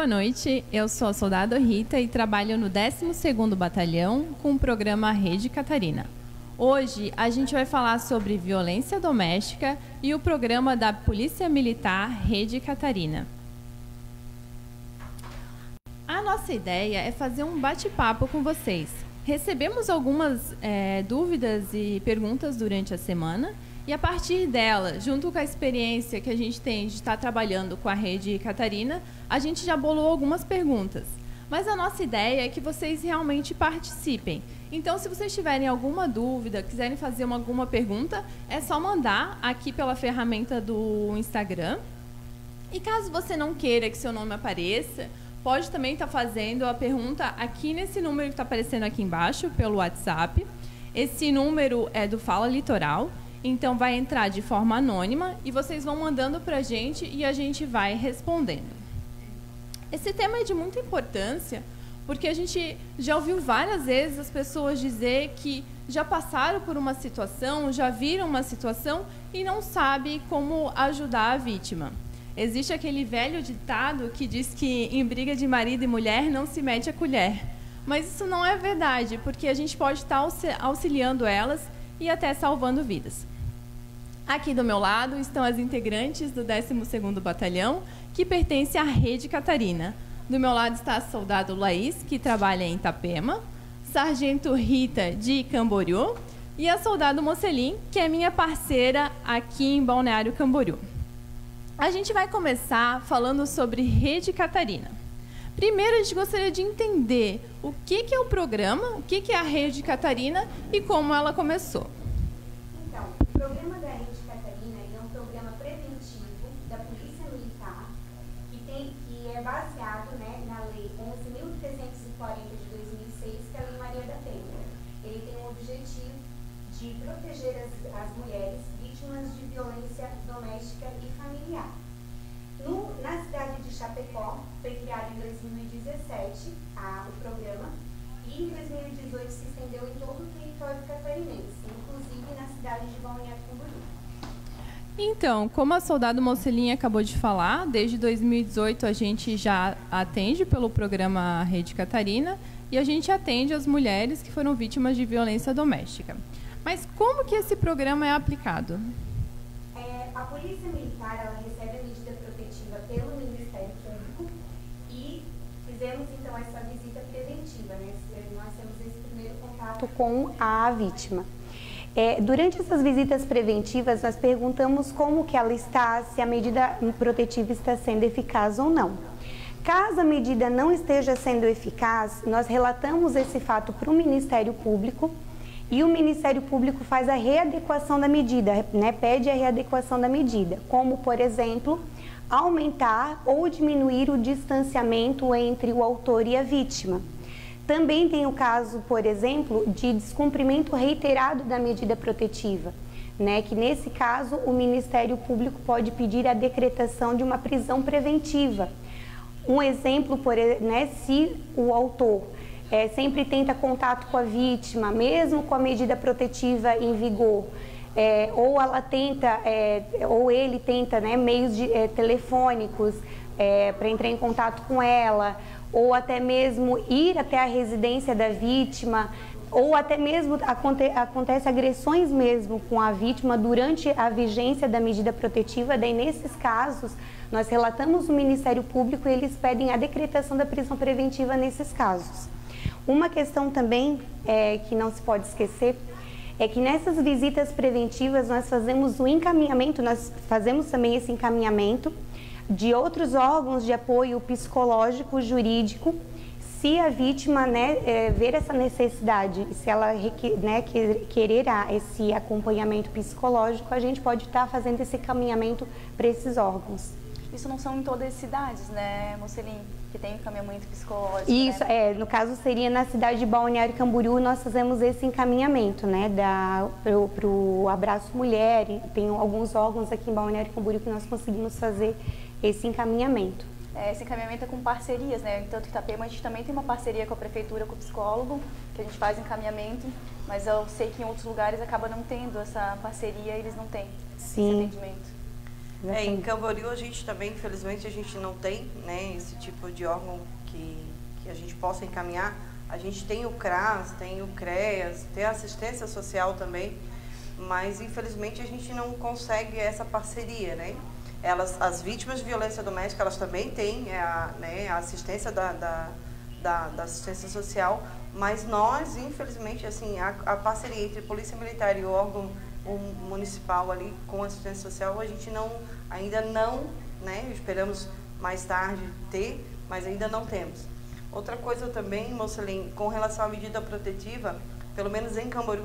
Boa noite, eu sou a soldado Rita e trabalho no 12º Batalhão com o programa Rede Catarina. Hoje a gente vai falar sobre violência doméstica e o programa da Polícia Militar Rede Catarina. A nossa ideia é fazer um bate-papo com vocês. Recebemos algumas dúvidas e perguntas durante a semana e a partir dela, junto com a experiência que a gente tem de estar trabalhando com a Rede Catarina, a gente já bolou algumas perguntas. Mas a nossa ideia é que vocês realmente participem. Então, se vocês tiverem alguma dúvida, quiserem fazer alguma pergunta, é só mandar aqui pela ferramenta do Instagram. E caso você não queira que seu nome apareça, pode também estar fazendo a pergunta aqui nesse número que está aparecendo aqui embaixo, pelo WhatsApp. Esse número é do Fala Litoral. Então, vai entrar de forma anônima e vocês vão mandando para a gente e a gente vai respondendo. Esse tema é de muita importância porque a gente já ouviu várias vezes as pessoas dizer que já passaram por uma situação, já viram uma situação e não sabem como ajudar a vítima. Existe aquele velho ditado que diz que em briga de marido e mulher não se mete a colher. Mas isso não é verdade, porque a gente pode estar auxiliando elas e até salvando vidas. Aqui do meu lado estão as integrantes do 12º Batalhão, que pertence à Rede Catarina. Do meu lado está a soldado Laís, que trabalha em Itapema, sargento Rita, de Camboriú, e a soldado Mocelin, que é minha parceira aqui em Balneário Camboriú. A gente vai começar falando sobre Rede Catarina. Primeiro, a gente gostaria de entender o que é o programa, o que é a Rede Catarina e como ela começou. Então, o programa da Rede Catarina é um programa preventivo da Polícia Militar que é baseado, na Lei 11.340 de 2006, que é a Lei Maria da Penha. Ele tem o objetivo de proteger as mulheres vítimas de violência doméstica e familiar. Na cidade de Chapecó, foi criado em 2017 o programa e em 2018 se estendeu em todo o território catarinense, inclusive na cidade de Balneário Camboriú. Então, como a soldado Mocelin acabou de falar, desde 2018 a gente já atende pelo programa Rede Catarina e a gente atende as mulheres que foram vítimas de violência doméstica. Mas como que esse programa é aplicado? A Polícia Militar ela recebe a medida protetiva pelo Ministério Público e fizemos então essa visita preventiva, nós temos esse primeiro contato com a vítima. Durante essas visitas preventivas, nós perguntamos como que ela está, se a medida protetiva está sendo eficaz ou não. Caso a medida não esteja sendo eficaz, nós relatamos esse fato para o Ministério Público e o Ministério Público faz a readequação da medida, pede a readequação da medida, como, por exemplo, aumentar ou diminuir o distanciamento entre o autor e a vítima. Também tem o caso, por exemplo, de descumprimento reiterado da medida protetiva, que nesse caso o Ministério Público pode pedir a decretação de uma prisão preventiva. Um exemplo, se o autor sempre tenta contato com a vítima, mesmo com a medida protetiva em vigor, ou ele tenta meios telefônicos para entrar em contato com ela, ou até mesmo ir até a residência da vítima, ou até mesmo acontece agressões mesmo com a vítima durante a vigência da medida protetiva. Daí, nesses casos, nós relatamos no Ministério Público e eles pedem a decretação da prisão preventiva nesses casos. Uma questão também que não se pode esquecer é que nessas visitas preventivas nós fazemos o encaminhamento, nós fazemos também esse encaminhamento de outros órgãos de apoio psicológico, jurídico, se a vítima ver essa necessidade, se ela querer esse acompanhamento psicológico, a gente pode estar fazendo esse encaminhamento para esses órgãos. Isso não são em todas as cidades, Mocelin, que tem encaminhamento psicológico? Isso, no caso seria na cidade de Balneário Camboriú, nós fazemos esse encaminhamento, para o Abraço Mulher, e tem alguns órgãos aqui em Balneário Camboriú que nós conseguimos fazer esse encaminhamento. Esse encaminhamento é com parcerias, Tanto que Itapema a gente também tem uma parceria com a prefeitura, com o psicólogo, que a gente faz encaminhamento, mas eu sei que em outros lugares acaba não tendo essa parceria, eles não têm esse atendimento. Em Camboriú a gente também, infelizmente, a gente não tem, né, esse tipo de órgão que a gente possa encaminhar. A gente tem o CRAS, tem o CREAS, tem a assistência social também, mas infelizmente a gente não consegue essa parceria, né? As vítimas de violência doméstica, elas também têm a assistência da assistência social, mas nós, infelizmente, assim, a parceria entre Polícia Militar e o órgão municipal ali com assistência social, a gente ainda não, né? Esperamos mais tarde ter, mas ainda não temos. Outra coisa também, Mocelin, com relação à medida protetiva, pelo menos em Camboriú,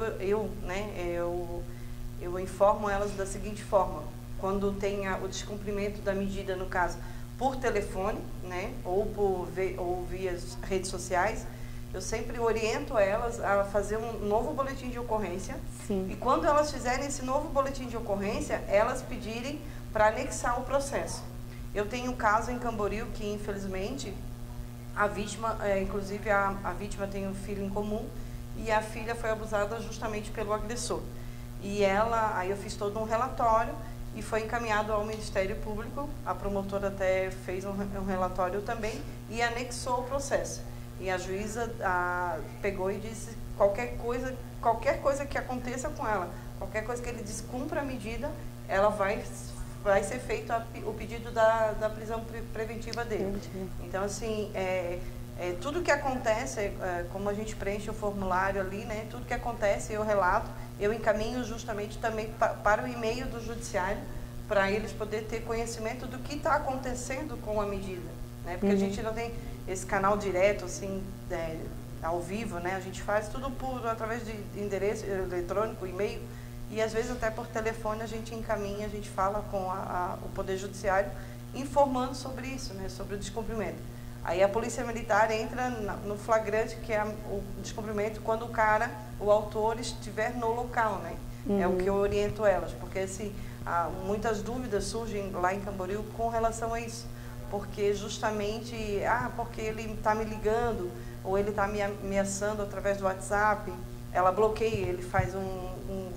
eu informo elas da seguinte forma: quando tem o descumprimento da medida, no caso, por telefone, né, ou via redes sociais, eu sempre oriento elas a fazer um novo boletim de ocorrência. Sim. E quando elas fizerem esse novo boletim de ocorrência, elas pedirem para anexar o processo. Eu tenho um caso em Camboriú que, infelizmente, a vítima, inclusive a vítima tem um filho em comum e a filha foi abusada justamente pelo agressor. E aí eu fiz todo um relatório e foi encaminhado ao Ministério Público, a promotora até fez um relatório também e anexou o processo. E a juíza pegou e disse qualquer coisa que aconteça com ela, qualquer coisa que ele descumpra a medida, ela vai ser feito o pedido da prisão preventiva dele. Então, assim, tudo que acontece, como a gente preenche o formulário ali, né, tudo que acontece eu relato, eu encaminho justamente também para o e-mail do judiciário, para eles poderem ter conhecimento do que está acontecendo com a medida, né, porque a gente não tem esse canal direto, assim, ao vivo, né, a gente faz tudo através de endereço eletrônico, e-mail, e às vezes até por telefone a gente encaminha, a gente fala com o Poder Judiciário informando sobre isso, né, sobre o descumprimento. Aí a Polícia Militar entra no flagrante, que é o descumprimento, quando o autor estiver no local, né? É o que eu oriento elas, porque muitas dúvidas surgem lá em Camboriú com relação a isso. Porque justamente, porque ele está me ligando, ou ele está me ameaçando através do WhatsApp, ela bloqueia, ele faz um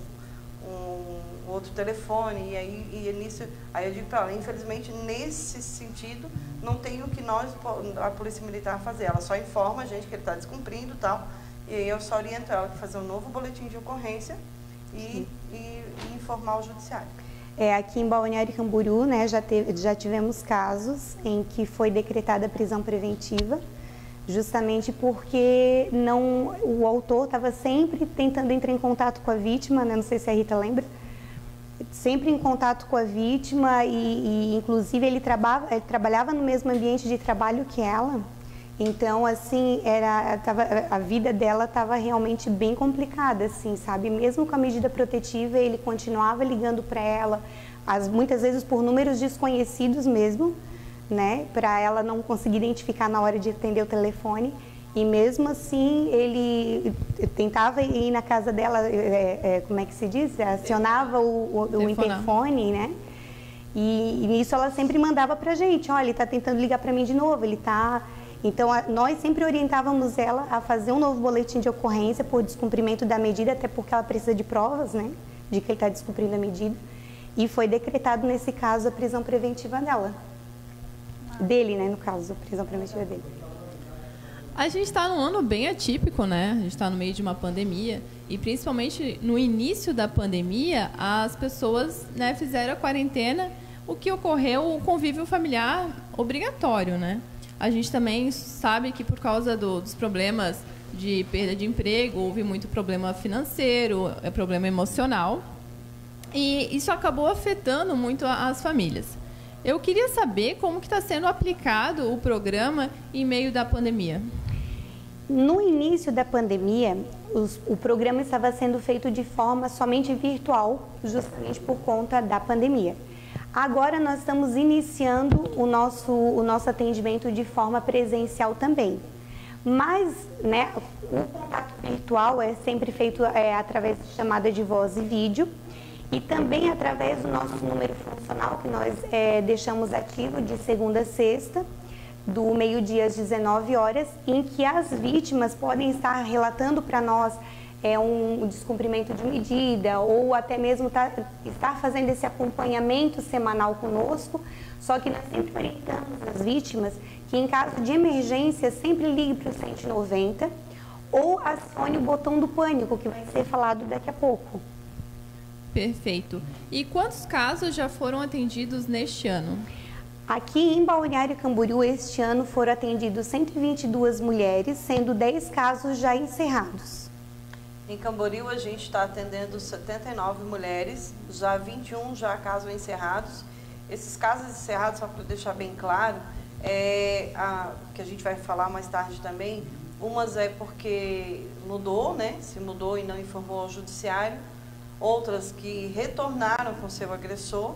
outro telefone, aí eu digo para ela, infelizmente, nesse sentido, não tem o que a Polícia Militar, fazer. Ela só informa a gente que ele está descumprindo e tal, e aí eu só oriento ela a fazer um novo boletim de ocorrência e informar o judiciário. Aqui em Balneário Camboriú, né, já tivemos casos em que foi decretada a prisão preventiva, justamente porque o autor estava sempre tentando entrar em contato com a vítima, né, não sei se a Rita lembra, sempre em contato com a vítima e inclusive ele trabalhava no mesmo ambiente de trabalho que ela. Então, assim, a vida dela estava realmente bem complicada, assim, sabe? Mesmo com a medida protetiva, ele continuava ligando para ela, muitas vezes por números desconhecidos mesmo, né? Para ela não conseguir identificar na hora de atender o telefone. E mesmo assim, ele tentava ir na casa dela, como é que se diz? Acionava o interfone, né? E nisso ela sempre mandava pra gente, olha, ele está tentando ligar para mim de novo, ele está... Então, nós sempre orientávamos ela a fazer um novo boletim de ocorrência por descumprimento da medida, até porque ela precisa de provas, né, de que ele está descumprindo a medida. E foi decretado, nesse caso, a prisão preventiva dele, né, no caso, a prisão preventiva dele. A gente está num ano bem atípico, né? A gente está no meio de uma pandemia e, principalmente, no início da pandemia, as pessoas, né, fizeram a quarentena, o que ocorreu o convívio familiar obrigatório, né? A gente também sabe que por causa dos problemas de perda de emprego, houve muito problema financeiro, problema emocional. E isso acabou afetando muito as famílias. Eu queria saber como que está sendo aplicado o programa em meio da pandemia. No início da pandemia, o programa estava sendo feito de forma somente virtual, justamente por conta da pandemia. Agora nós estamos iniciando o nosso atendimento de forma presencial também. Mas, né, o contato virtual é sempre feito através de chamada de voz e vídeo e também através do nosso número funcional que nós deixamos ativo de segunda a sexta, do meio-dia às 19 horas, em que as vítimas podem estar relatando para nós um descumprimento de medida ou até mesmo estar fazendo esse acompanhamento semanal conosco, só que nós sempre orientamos as vítimas que em caso de emergência sempre ligue para o 190 ou acione o botão do pânico, que vai ser falado daqui a pouco. Perfeito. E quantos casos já foram atendidos neste ano? Aqui em Balneário Camboriú, este ano foram atendidos 122 mulheres, sendo 10 casos já encerrados. Em Camboriú, a gente está atendendo 79 mulheres, já 21 já casos encerrados. Esses casos encerrados, só para deixar bem claro, que a gente vai falar mais tarde também, umas é porque mudou, né? Se mudou e não informou ao judiciário, outras que retornaram com seu agressor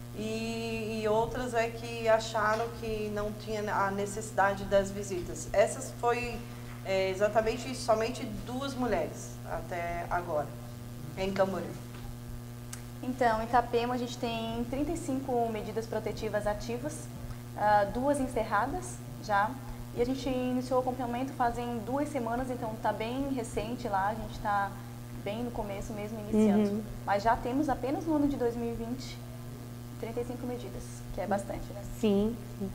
e outras é que acharam que não tinha a necessidade das visitas. Essas foi exatamente somente 2 mulheres até agora, em Camboriú. Então, em Itapema a gente tem 35 medidas protetivas ativas, 2 encerradas já, e a gente iniciou o acompanhamento fazem 2 semanas, então está bem recente lá, a gente está bem no começo mesmo, iniciando. Mas já temos apenas no ano de 2020 35 medidas, que é bastante, né? Sim.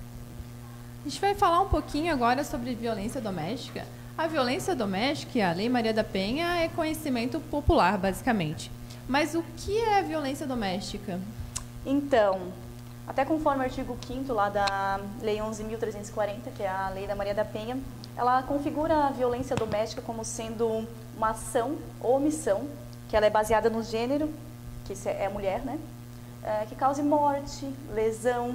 A gente vai falar um pouquinho agora sobre violência doméstica. A violência doméstica e a Lei Maria da Penha é conhecimento popular, basicamente. Mas o que é violência doméstica? Então, até conforme o artigo 5º lá da Lei 11.340, que é a Lei da Maria da Penha, ela configura a violência doméstica como sendo uma ação ou omissão, que ela é baseada no gênero, que é a mulher, né? Que cause morte, lesão,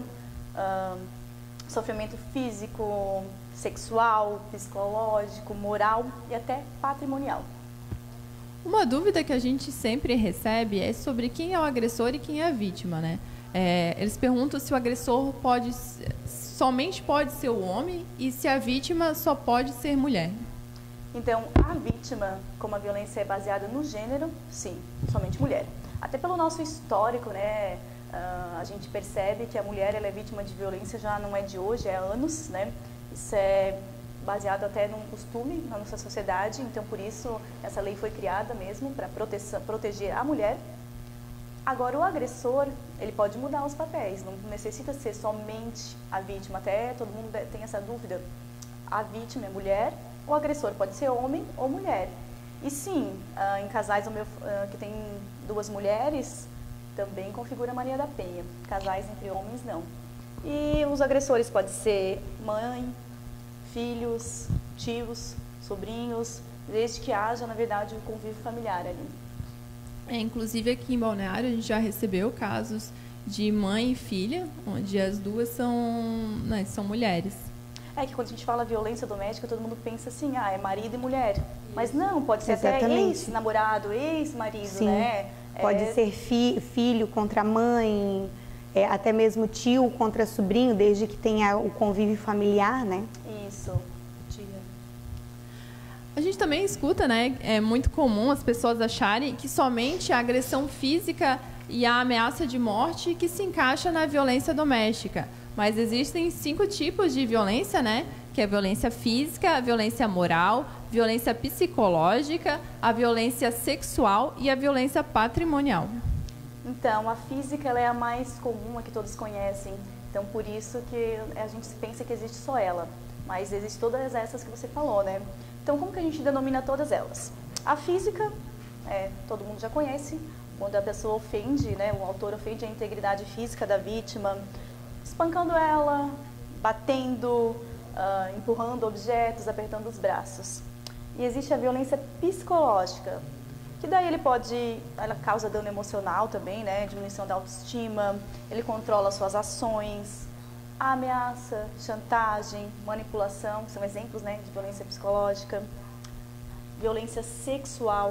sofrimento físico, sexual, psicológico, moral e até patrimonial. Uma dúvida que a gente sempre recebe é sobre quem é o agressor e quem é a vítima, né? Eles perguntam se o agressor somente pode ser o homem e se a vítima só pode ser mulher. Então, a vítima, como a violência é baseada no gênero, sim, somente mulher. Até pelo nosso histórico, né, a gente percebe que a mulher ela é vítima de violência já não é de hoje, é há anos, né? Isso é baseado até num costume na nossa sociedade, então por isso essa lei foi criada mesmo para proteger a mulher. Agora o agressor, ele pode mudar os papéis, não necessita ser somente a vítima, até todo mundo tem essa dúvida. A vítima é mulher, o agressor pode ser homem ou mulher. E sim, em casais que tem 2 mulheres, também configura a Maria da Penha. Casais entre homens, não. E os agressores podem ser mãe, filhos, tios, sobrinhos, desde que haja, na verdade, um convívio familiar ali. Inclusive aqui em Balneário a gente já recebeu casos de mãe e filha, onde as duas são mulheres. É que quando a gente fala violência doméstica, todo mundo pensa assim, é marido e mulher. Isso. Mas não, pode ser Exatamente. Até ex-namorado, ex-marido, Sim. Né? Pode ser filho contra mãe, até mesmo tio contra sobrinho, desde que tenha o convívio familiar, né? Isso, tia. A gente também escuta, né? É muito comum as pessoas acharem que somente a agressão física e a ameaça de morte que se encaixa na violência doméstica. Mas existem 5 tipos de violência, né? Que é a violência física, a violência moral, violência psicológica, a violência sexual e a violência patrimonial. Então, a física ela é a mais comum, a que todos conhecem. Então, por isso que a gente pensa que existe só ela. Mas existem todas essas que você falou, né? Então, como que a gente denomina todas elas? A física, todo mundo já conhece, quando a pessoa ofende, né? O autor ofende a integridade física da vítima, espancando ela, batendo, empurrando objetos, apertando os braços. E existe a violência psicológica, que daí ela causa dano emocional também, né? Diminuição da autoestima, ele controla suas ações, ameaça, chantagem, manipulação, que são exemplos, né, de violência psicológica. Violência sexual,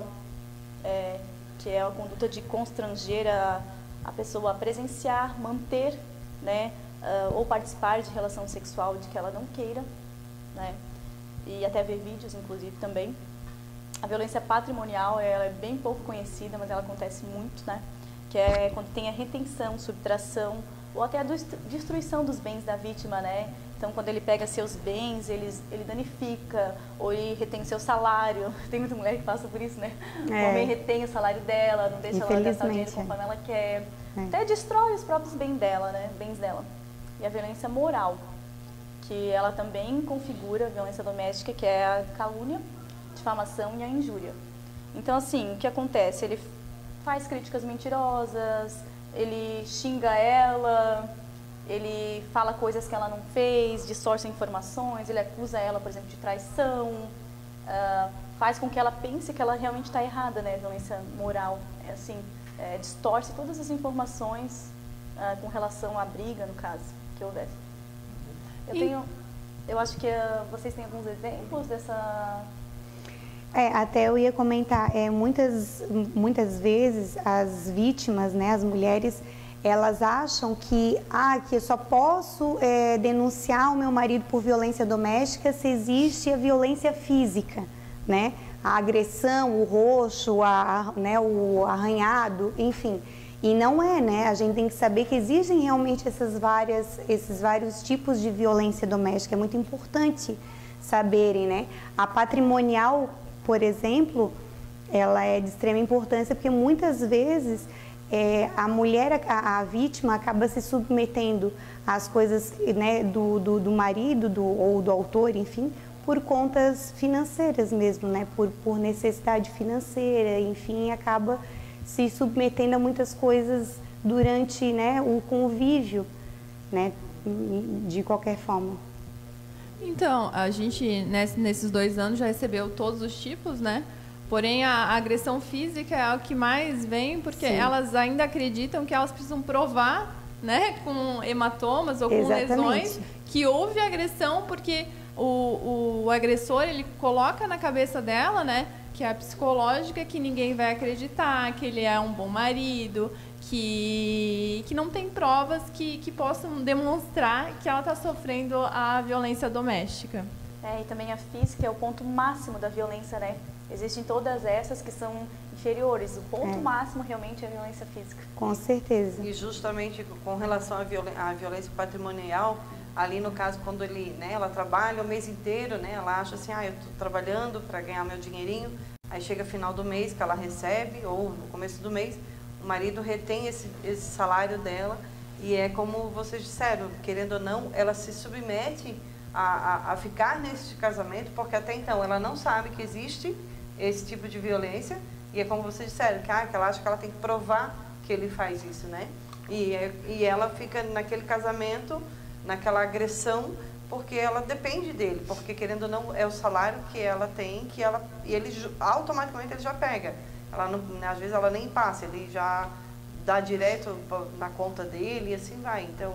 que é a conduta de constranger a pessoa a presenciar, manter, né, ou participar de relação sexual de que ela não queira, né, e até ver vídeos, inclusive, também. A violência patrimonial, ela é bem pouco conhecida, mas ela acontece muito, né, que é quando tem a retenção, subtração, ou até a destruição dos bens da vítima, né, Então, quando ele pega seus bens, ele danifica, ou ele retém seu salário. Tem muita mulher que passa por isso, né? O homem retém o salário dela, não deixa ela gastar o dinheiro conforme ela quer. Até destrói os próprios bens dela, né? E a violência moral, que ela também configura a violência doméstica, que é a calúnia, difamação e a injúria. Então, assim, o que acontece? Ele faz críticas mentirosas, ele xinga ela, ele fala coisas que ela não fez, distorce informações, ele acusa ela, por exemplo, de traição, faz com que ela pense que ela realmente está errada, né? Violência moral, distorce todas as informações com relação à briga, no caso, que houvesse. Eu acho que vocês têm alguns exemplos dessa... Até eu ia comentar, muitas vezes as vítimas, né, as mulheres, elas acham que eu só posso denunciar o meu marido por violência doméstica se existe a violência física, né? A agressão, o roxo, o arranhado, enfim. E não é, né? A gente tem que saber que existem realmente esses vários tipos de violência doméstica. É muito importante saberem, né? A patrimonial, por exemplo, ela é de extrema importância porque muitas vezes a mulher, a vítima, acaba se submetendo às coisas, né, do marido ou do autor, enfim, por contas financeiras mesmo, né, por necessidade financeira, enfim, acaba se submetendo a muitas coisas durante, né, o convívio, né, de qualquer forma. Então, a gente, nesses 2 anos, já recebeu todos os tipos, né? Porém, a agressão física é o que mais vem, porque elas ainda acreditam que elas precisam provar, né, com hematomas ou com lesões, que houve agressão, porque o agressor, ele coloca na cabeça dela, né, que é a psicológica, que ninguém vai acreditar, que ele é um bom marido, que não tem provas que possam demonstrar que ela está sofrendo a violência doméstica. E também a física é o ponto máximo da violência, né? Existem todas essas que são inferiores. O ponto máximo realmente é a violência física. Com certeza. E justamente com relação à violência patrimonial, ali no caso, quando ela trabalha o mês inteiro, né? Ela acha assim, eu estou trabalhando para ganhar meu dinheirinho, aí chega final do mês que ela recebe, ou no começo do mês, o marido retém esse salário dela, e é como vocês disseram, querendo ou não, ela se submete a ficar nesse casamento, porque até então ela não sabe que existe esse tipo de violência, e é como vocês disseram, que ela acha que ela tem que provar que ele faz isso, né? E ela fica naquele casamento, naquela agressão, porque ela depende dele, porque querendo ou não, é o salário que ela tem, e ele automaticamente ele já pega. Ela não, às vezes ela nem passa, ele já dá direto na conta dele e assim vai. Então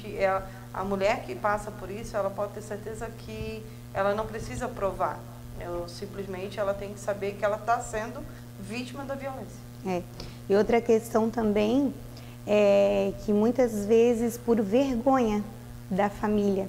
a mulher que passa por isso, ela pode ter certeza que ela não precisa provar. Simplesmente ela tem que saber que ela está sendo vítima da violência. E outra questão também é que muitas vezes por vergonha da família,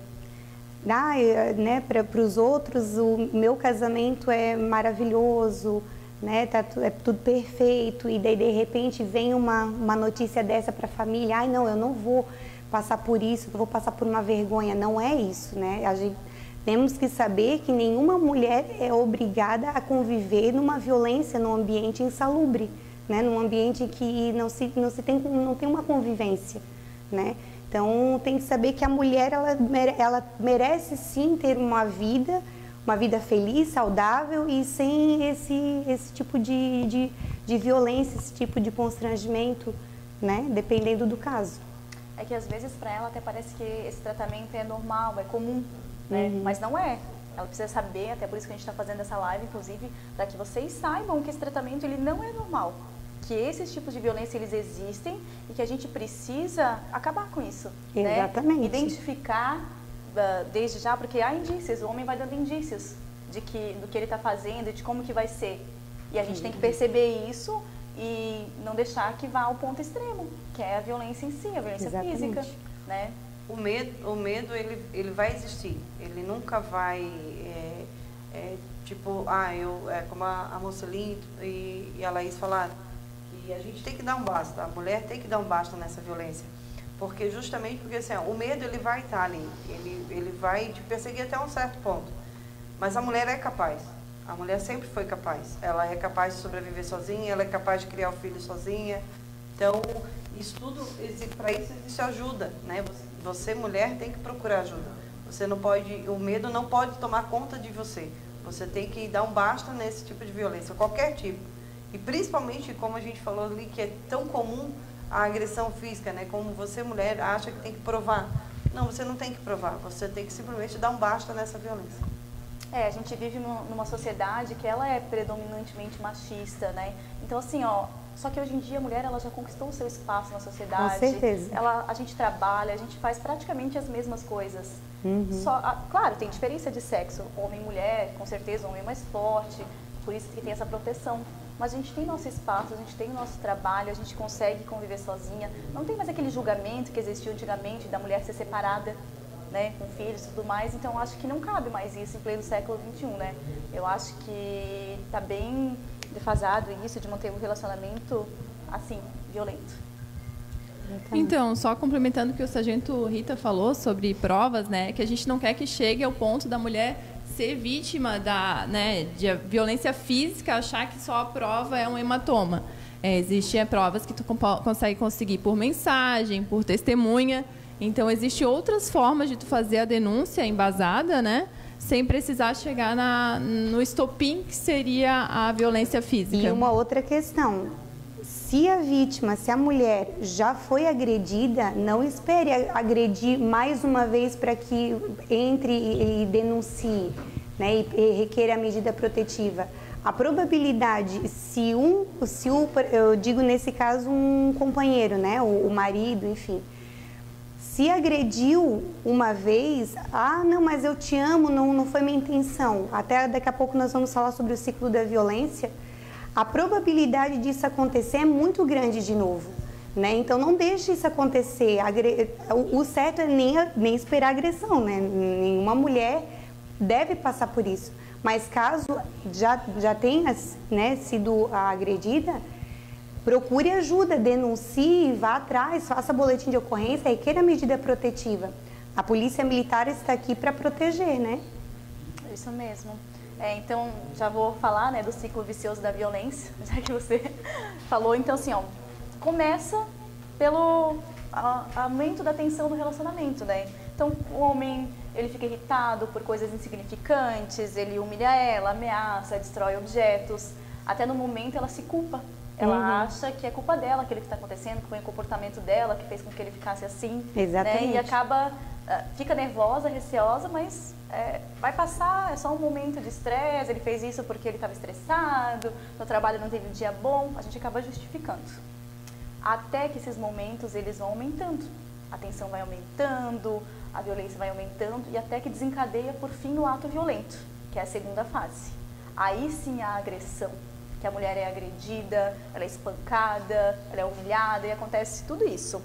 né, para os outros o meu casamento é maravilhoso, né, é tudo perfeito, e daí de repente vem uma notícia dessa para a família, não, eu não vou passar por isso, eu vou passar por uma vergonha. Não é isso, né? Temos que saber que nenhuma mulher é obrigada a conviver numa violência, num ambiente insalubre, né, num ambiente que não tem uma convivência, né? Então tem que saber que a mulher ela merece sim ter uma vida feliz, saudável e sem esse tipo de violência, esse tipo de constrangimento, né? Dependendo do caso. É que às vezes para ela até parece que esse tratamento é normal, é comum, né? Mas não é. Ela precisa saber, até por isso que a gente está fazendo essa live, inclusive, para que vocês saibam que esse tratamento ele não é normal. Que esses tipos de violência eles existem e que a gente precisa acabar com isso. Exatamente. Né? Identificar desde já, porque há indícios, o homem vai dando indícios do que ele está fazendo e de como que vai ser. E a gente tem que perceber isso e não deixar que vá ao ponto extremo, que é a violência em si, a violência física. Né? O medo ele vai existir, ele nunca vai, como a Mocelin e a Laís falaram, que a gente tem que dar um basta, a mulher tem que dar um basta nessa violência. Porque justamente porque assim, o medo ele vai estar ali, ele vai te perseguir até um certo ponto. Mas a mulher é capaz. A mulher sempre foi capaz. Ela é capaz de sobreviver sozinha, ela é capaz de criar o filho sozinha. Então, isso tudo, para isso existe ajuda, né? Você, mulher, tem que procurar ajuda. Você não pode, o medo não pode tomar conta de você. Você tem que dar um basta nesse tipo de violência, qualquer tipo. E principalmente, como a gente falou ali, que é tão comum a agressão física, né? Como você, mulher, acha que tem que provar. Não, você não tem que provar. Você tem que simplesmente dar um basta nessa violência. A gente vive numa sociedade que ela é predominantemente machista, né? Então, assim, ó, só que hoje em dia a mulher ela já conquistou o seu espaço na sociedade. Com certeza. A gente trabalha, a gente faz praticamente as mesmas coisas. Claro, tem diferença de sexo, homem e mulher, com certeza, o homem é mais forte, por isso que tem essa proteção. Mas a gente tem nosso espaço, a gente tem o nosso trabalho, a gente consegue conviver sozinha. Não tem mais aquele julgamento que existiu antigamente da mulher ser separada, né, com filhos e tudo mais. Então, eu acho que não cabe mais isso em pleno século XXI, né? Eu acho que está bem defasado isso de manter um relacionamento, assim, violento. Então, só complementando o que o sargento Rita falou sobre provas, né, que a gente não quer que chegue ao ponto da mulher ser vítima de violência física, achar que só a prova é um hematoma. Existem provas que tu consegue conseguir por mensagem, por testemunha. Então, existem outras formas de tu fazer a denúncia embasada, né, sem precisar chegar no estopim, que seria a violência física. E uma outra questão, se a vítima, se a mulher já foi agredida, não espere agredir mais uma vez para que entre e denuncie, né, e requeira a medida protetiva. A probabilidade, eu digo nesse caso um companheiro, né, o marido, enfim, se agrediu uma vez, não, mas eu te amo, não foi minha intenção. Até daqui a pouco nós vamos falar sobre o ciclo da violência. A probabilidade disso acontecer é muito grande de novo, né? Então não deixe isso acontecer. O certo é nem esperar agressão, né? Nenhuma mulher deve passar por isso. Mas caso já tenha, né, sido agredida, procure ajuda, denuncie, vá atrás, faça boletim de ocorrência e queira medida protetiva. A polícia militar está aqui para proteger, né? Isso mesmo. Então, já vou falar, né, do ciclo vicioso da violência, já que você falou. Então, assim, ó, começa pelo aumento da tensão no relacionamento, né? Então, o homem, ele fica irritado por coisas insignificantes, ele humilha ela, ameaça, destrói objetos. Até no momento ela se culpa. Ela acha que é culpa dela aquilo que está acontecendo, que foi o comportamento dela que fez com que ele ficasse assim. Exatamente. Né? E acaba, fica nervosa, receosa, mas vai passar, é só um momento de estresse, ele fez isso porque ele estava estressado, no trabalho não teve um dia bom, a gente acaba justificando. Até que esses momentos eles vão aumentando, a tensão vai aumentando, a violência vai aumentando e até que desencadeia por fim no ato violento, que é a segunda fase. Aí sim a agressão. Que a mulher é agredida, ela é espancada, ela é humilhada e acontece tudo isso.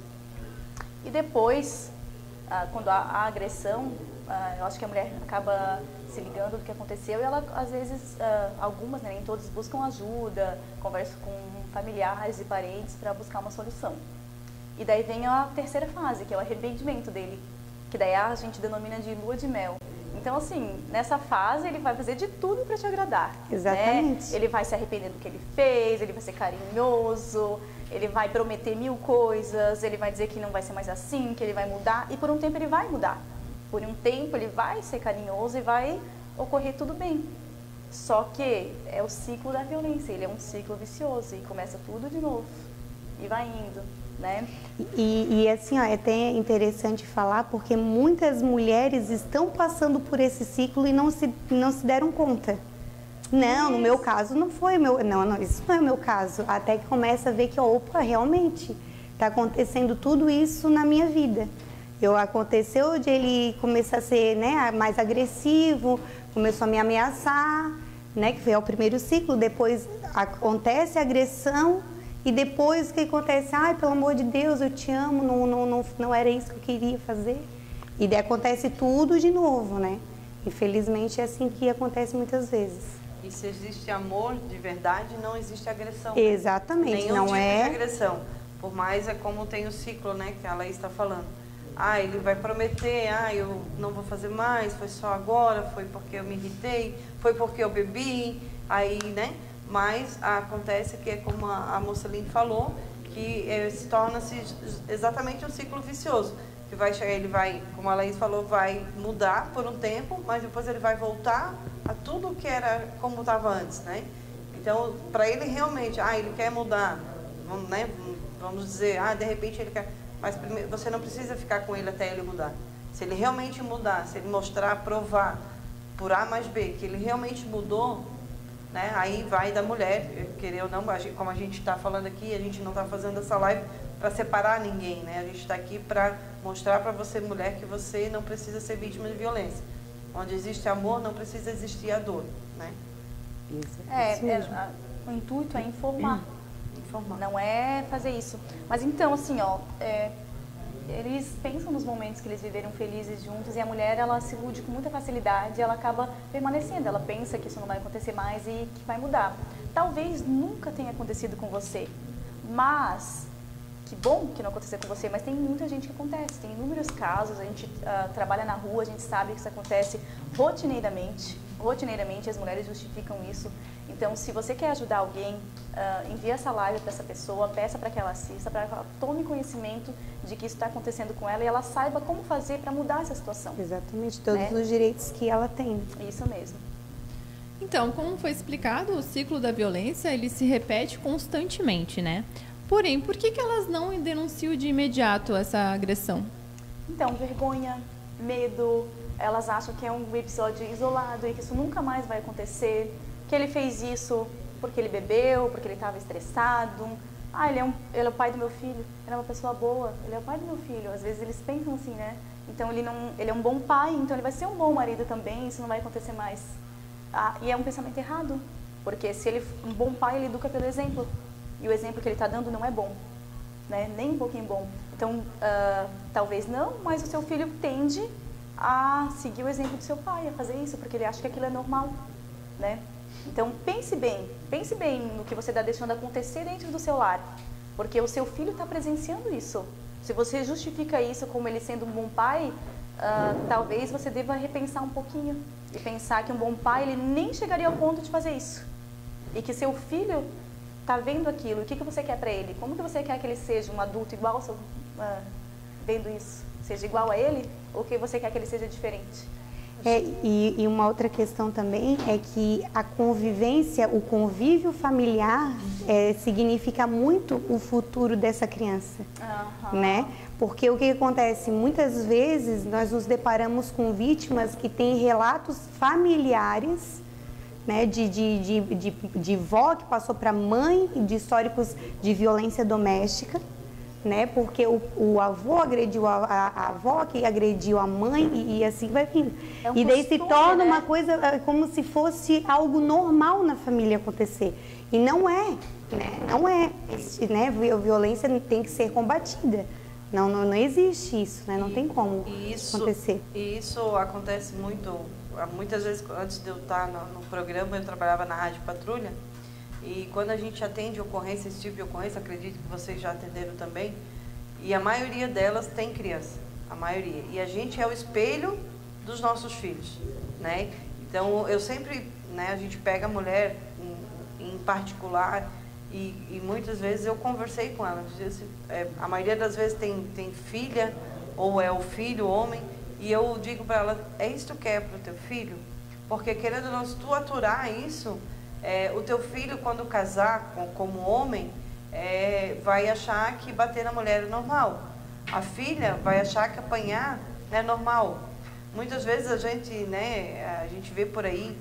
E depois, quando há agressão, eu acho que a mulher acaba se ligando do que aconteceu e ela, às vezes, algumas, né, nem todas, buscam ajuda, conversam com familiares e parentes para buscar uma solução. E daí vem a terceira fase, que é o arrependimento dele, que daí a gente denomina de lua de mel. Então, assim, nessa fase ele vai fazer de tudo para te agradar. Exatamente. Né? Ele vai se arrepender do que ele fez, ele vai ser carinhoso, ele vai prometer 1000 coisas, ele vai dizer que não vai ser mais assim, que ele vai mudar, e por um tempo ele vai mudar. Por um tempo ele vai ser carinhoso e vai ocorrer tudo bem. Só que é o ciclo da violência, ele é um ciclo vicioso e começa tudo de novo e vai indo, né? E assim, ó, é até interessante falar porque muitas mulheres estão passando por esse ciclo e não se deram conta. Não, no meu caso não foi isso não é o meu caso. Até que começa a ver que, opa, realmente está acontecendo tudo isso na minha vida. Aconteceu de ele começar a ser, né, mais agressivo, começou a me ameaçar, né, que foi o primeiro ciclo. Depois acontece a agressão e depois o que acontece? Ai, pelo amor de Deus, eu te amo, não era isso que eu queria fazer. E daí acontece tudo de novo, né? Infelizmente é assim que acontece muitas vezes. E se existe amor de verdade, não existe agressão. Exatamente, nenhum não tipo é de agressão. Por mais é como tem o ciclo, né, que a Laís está falando. Ah, ele vai prometer, ah, eu não vou fazer mais, foi só agora, foi porque eu me irritei, foi porque eu bebi, aí, né? Mas acontece que é como a Mocelin falou, que se torna-se exatamente um ciclo vicioso. Que vai chegar, ele vai, como a Laís falou, vai mudar por um tempo, mas depois ele vai voltar a tudo que era como estava antes, né? Então, para ele realmente, ele quer mudar, né? Vamos dizer, de repente ele quer... Mas primeiro, você não precisa ficar com ele até ele mudar. Se ele realmente mudar, se ele mostrar, provar, por A mais B, que ele realmente mudou, né? Aí vai da mulher, querer ou não, como a gente está falando aqui, a gente não está fazendo essa live para separar ninguém, né? A gente está aqui para mostrar para você, mulher, que você não precisa ser vítima de violência. Onde existe amor, não precisa existir a dor, né? Isso mesmo. O intuito é informar. Não é fazer isso. Mas então, assim, eles pensam nos momentos que eles viveram felizes juntos e a mulher, ela se ilude com muita facilidade, ela acaba permanecendo, ela pensa que isso não vai acontecer mais e que vai mudar. Talvez nunca tenha acontecido com você, mas que bom que não aconteceu com você, mas tem muita gente que acontece, tem inúmeros casos, a gente trabalha na rua, a gente sabe que isso acontece rotineiramente, as mulheres justificam isso. Então, se você quer ajudar alguém, envie essa live para essa pessoa, peça para que ela assista, para que ela tome conhecimento de que isso está acontecendo com ela e ela saiba como fazer para mudar essa situação. Exatamente, todos os direitos que ela tem. Isso mesmo. Então, como foi explicado, o ciclo da violência, ele se repete constantemente, né? Porém, por que elas não denunciam de imediato essa agressão? Então, vergonha, medo, elas acham que é um episódio isolado e que isso nunca mais vai acontecer, que ele fez isso porque ele bebeu, porque ele estava estressado. Ele é o pai do meu filho, ele é uma pessoa boa, ele é o pai do meu filho. Às vezes eles pensam assim, né? Então ele é um bom pai, então ele vai ser um bom marido também, isso não vai acontecer mais. E é um pensamento errado, porque se ele é um bom pai, ele educa pelo exemplo. E o exemplo que ele está dando não é bom, né? Nem um pouquinho bom. Então, talvez não, mas o seu filho tende a seguir o exemplo do seu pai, a fazer isso, porque ele acha que aquilo é normal, né? Então, pense bem no que você está deixando acontecer dentro do seu lar, porque o seu filho está presenciando isso. Se você justifica isso como ele sendo um bom pai, talvez você deva repensar um pouquinho e pensar que um bom pai, ele nem chegaria ao ponto de fazer isso. E que seu filho está vendo aquilo, o que você quer para ele? Como que você quer que ele seja um adulto igual ao seu, vendo isso? Seja igual a ele? Ou que você quer que ele seja diferente? E uma outra questão também é que a convivência, o convívio familiar significa muito o futuro dessa criança, né? Porque o que acontece? Muitas vezes nós nos deparamos com vítimas que têm relatos familiares, né, de vó que passou para mãe, de históricos de violência doméstica, né, porque o avô agrediu a avó, que agrediu a mãe e assim vai vindo. E daí se torna uma coisa como se fosse algo normal na família acontecer. E não é, né? Não é. Né? Violência tem que ser combatida. Não existe isso, né? Não tem como acontecer. E isso acontece muitas vezes. Antes de eu estar no programa, eu trabalhava na Rádio Patrulha. E quando a gente atende ocorrência, esse tipo de ocorrência, acredito que vocês já atenderam também, e a maioria delas tem criança, a maioria. E a gente é o espelho dos nossos filhos, né? Então, eu sempre, né, a gente pega a mulher em particular e muitas vezes eu conversei com ela. A maioria das vezes tem filha, ou é o filho, o homem, e eu digo para ela, é isso que tu quer para o teu filho? Porque querendo ou não, se tu aturar isso, o teu filho, quando casar como homem, vai achar que bater na mulher é normal. A filha vai achar que apanhar é normal. Muitas vezes a gente vê por aí,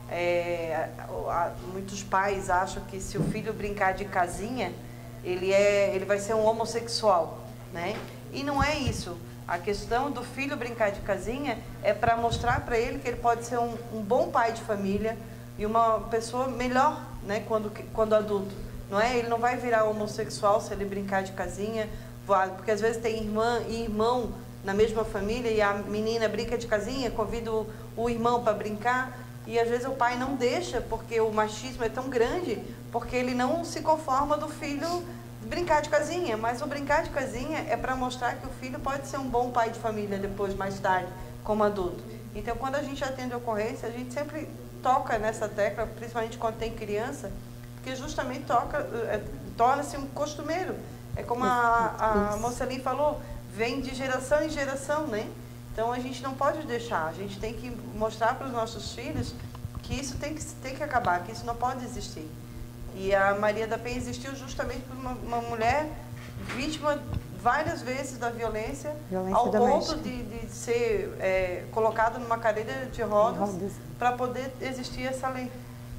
muitos pais acham que se o filho brincar de casinha, ele vai ser um homossexual, né? E não é isso. A questão do filho brincar de casinha é para mostrar para ele que ele pode ser um bom pai de família, e uma pessoa melhor, né, quando adulto. Não é? Ele não vai virar homossexual se ele brincar de casinha, porque às vezes tem irmã e irmão na mesma família e a menina brinca de casinha, convida o irmão para brincar e às vezes o pai não deixa porque o machismo é tão grande, porque ele não se conforma do filho brincar de casinha, mas o brincar de casinha é para mostrar que o filho pode ser um bom pai de família depois, mais tarde, como adulto. Então, quando a gente atende a ocorrência, a gente sempre toca nessa tecla, principalmente quando tem criança, porque justamente torna-se um costumeiro. É como a moça ali falou, vem de geração em geração, né? Então, a gente não pode deixar, a gente tem que mostrar para os nossos filhos que isso tem que acabar, que isso não pode existir. E a Maria da Penha existiu justamente por uma mulher vítima várias vezes da violência ao ponto de ser colocada numa cadeira de rodas para poder existir essa lei.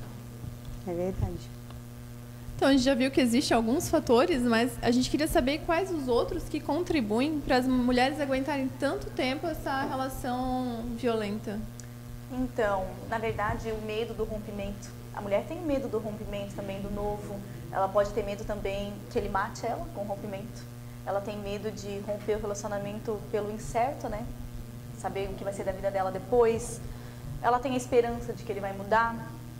É verdade. Então, a gente já viu que existem alguns fatores, mas a gente queria saber quais os outros que contribuem para as mulheres aguentarem tanto tempo essa relação violenta. Então, na verdade, o medo do rompimento. A mulher tem medo do rompimento também, do novo. Ela pode ter medo também que ele mate ela com o rompimento. Ela tem medo de romper o relacionamento pelo incerto, né? Saber o que vai ser da vida dela depois. Ela tem a esperança de que ele vai mudar.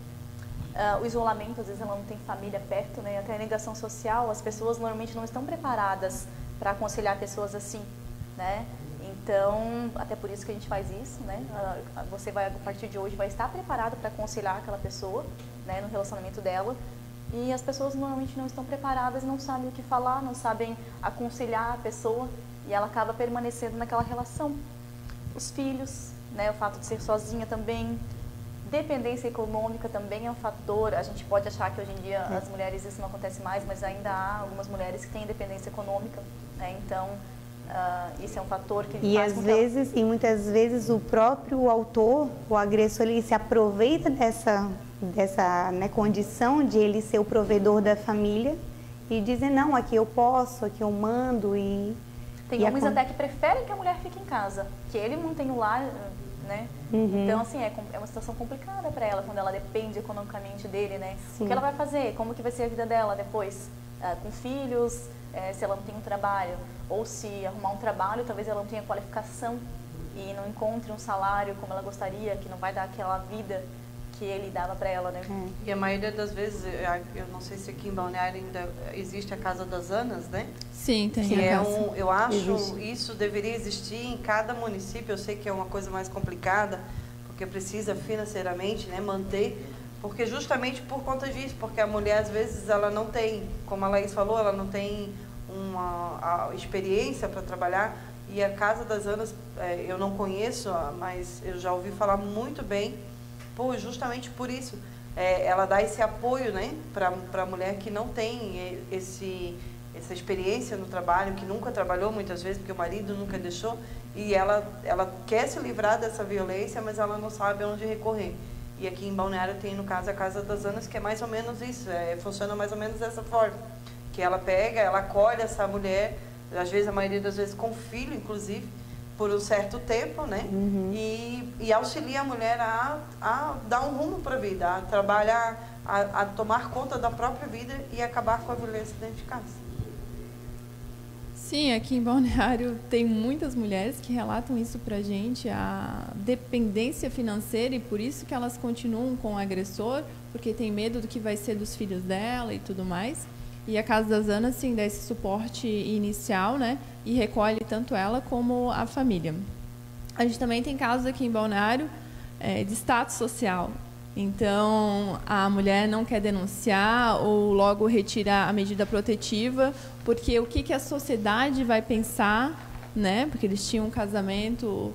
O isolamento, às vezes ela não tem família perto, né? Até a negação social, as pessoas normalmente não estão preparadas para aconselhar pessoas assim, né? Então, até por isso que a gente faz isso, né? Você vai, a partir de hoje, vai estar preparado para aconselhar aquela pessoa, né, no relacionamento dela. E as pessoas normalmente não estão preparadas, não sabem o que falar, não sabem aconselhar a pessoa e ela acaba permanecendo naquela relação. Os filhos, né, o fato de ser sozinha também. Dependência econômica também é um fator. A gente pode achar que hoje em dia as mulheres isso não acontece mais, mas ainda há algumas mulheres que têm dependência econômica, né? Então, isso é um fator que faz com que muitas vezes o próprio autor, o agressor, ele se aproveita dessa né, condição de ele ser o provedor da família e dizer, não, aqui eu posso, aqui eu mando. Tem homens até que preferem que a mulher fique em casa, que ele mantém o lar, né? Uhum. Então, assim, é uma situação complicada para ela, quando ela depende economicamente dele, né? Sim. O que ela vai fazer? Como que vai ser a vida dela depois? Com filhos, se ela não tem um trabalho, ou se arrumar um trabalho, talvez ela não tenha qualificação e não encontre um salário como ela gostaria, que não vai dar aquela vida que ele dava para ela, né? E a maioria das vezes, eu não sei se aqui em Balneário ainda existe a Casa das Anas, né? Sim, tem. Que eu acho isso deveria existir em cada município. Eu sei que é uma coisa mais complicada, porque precisa financeiramente, né, manter, porque justamente por conta disso, porque a mulher às vezes ela não tem, como a Laís falou, ela não tem a experiência para trabalhar. E a Casa das Anas, eu não conheço, mas eu já ouvi falar muito bem, justamente por isso. Ela dá esse apoio, né, para a mulher que não tem essa experiência no trabalho, que nunca trabalhou muitas vezes, porque o marido nunca deixou, e ela quer se livrar dessa violência, mas ela não sabe aonde recorrer. E aqui em Balneário tem, no caso, a Casa das Anas, que é mais ou menos isso, funciona mais ou menos dessa forma, que ela pega, ela acolhe essa mulher, às vezes, a maioria das vezes com filho, inclusive, por um certo tempo, né? Uhum. E auxilia a mulher a dar um rumo para a vida, a trabalhar, a tomar conta da própria vida e acabar com a violência dentro de casa. Sim, aqui em Balneário tem muitas mulheres que relatam isso pra gente, a dependência financeira, e por isso que elas continuam com o agressor, porque tem medo do que vai ser dos filhos dela e tudo mais. E a Casa das Anas, sim, dá esse suporte inicial, né? E recolhe tanto ela como a família. A gente também tem casos aqui em Balneário de status social. Então, a mulher não quer denunciar ou logo retirar a medida protetiva, porque o que a sociedade vai pensar, né? Porque eles tinham um casamento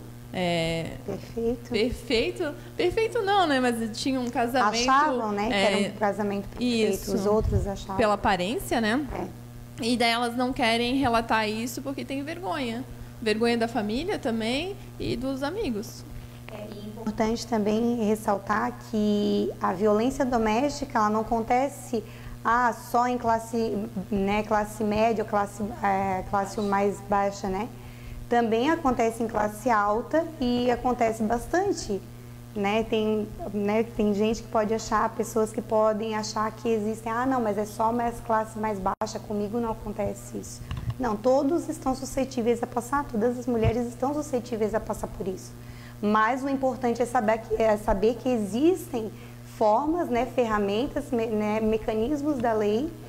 perfeito não, né? Mas tinham um casamento... Achavam, né? Que era um casamento perfeito. Isso, os outros achavam. Pela aparência, né? E daí elas não querem relatar isso porque tem vergonha. Vergonha da família também e dos amigos. É importante também ressaltar que a violência doméstica, ela não acontece só em classe média ou classe mais baixa, né? Também acontece em classe alta e acontece bastante, né? Tem gente que pode achar, pessoas que podem achar que existem, não, mas é só mais classe mais baixa, comigo não acontece isso. Não, todos estão suscetíveis a passar, todas as mulheres estão suscetíveis a passar por isso. Mas o importante é saber que existem formas, né, ferramentas, né, mecanismos da lei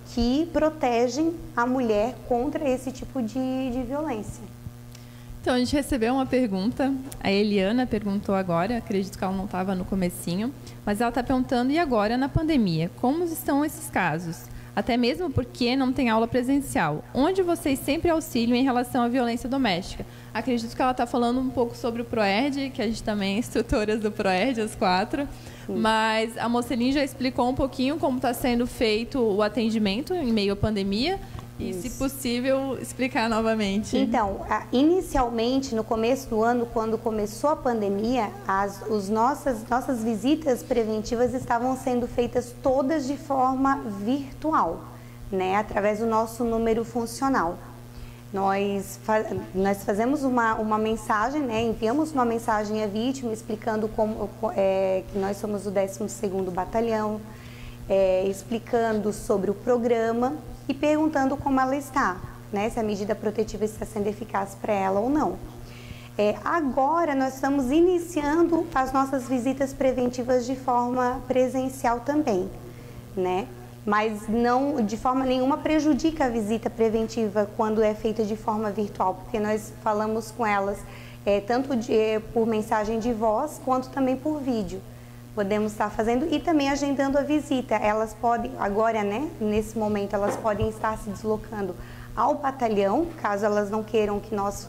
que protegem a mulher contra esse tipo de violência. Então, a gente recebeu uma pergunta, a Eliana perguntou agora, acredito que ela não estava no comecinho, mas ela está perguntando, e agora na pandemia, como estão esses casos? Até mesmo porque não tem aula presencial. Onde vocês sempre auxiliam em relação à violência doméstica? Acredito que ela está falando um pouco sobre o PROERD, que a gente também é instrutoras do PROERD, as 4. Sim. Mas a Mocelin já explicou um pouquinho como está sendo feito o atendimento em meio à pandemia. E, se possível, explicar novamente. Então, inicialmente, no começo do ano, quando começou a pandemia, nossas visitas preventivas estavam sendo feitas todas de forma virtual, né, através do nosso número funcional. Nós fazemos uma mensagem, né, enviamos uma mensagem à vítima explicando que nós somos o 12º Batalhão, explicando sobre o programa e perguntando como ela está, né, se a medida protetiva está sendo eficaz para ela ou não. Agora nós estamos iniciando as nossas visitas preventivas de forma presencial também, né? Mas não de forma nenhuma prejudica a visita preventiva quando é feita de forma virtual, porque nós falamos com elas tanto por mensagem de voz quanto também por vídeo. Podemos estar fazendo e também agendando a visita. Elas podem, agora, né, nesse momento, elas podem estar se deslocando ao batalhão, caso elas não queiram que nós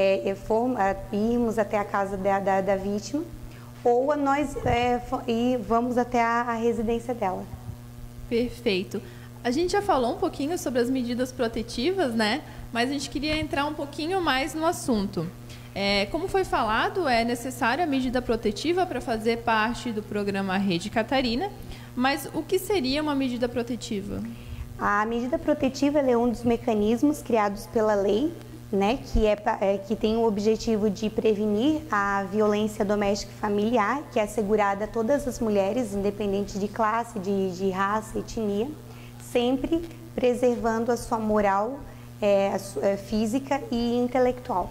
irmos até a casa da vítima, ou nós vamos até a residência dela. Perfeito. A gente já falou um pouquinho sobre as medidas protetivas, né? Mas a gente queria entrar um pouquinho mais no assunto. Como foi falado, é necessária a medida protetiva para fazer parte do programa Rede Catarina, mas o que seria uma medida protetiva? A medida protetiva é um dos mecanismos criados pela lei, né, que tem o objetivo de prevenir a violência doméstica e familiar, que é assegurada a todas as mulheres, independente de classe, de raça, etnia, sempre preservando a sua moral física e intelectual.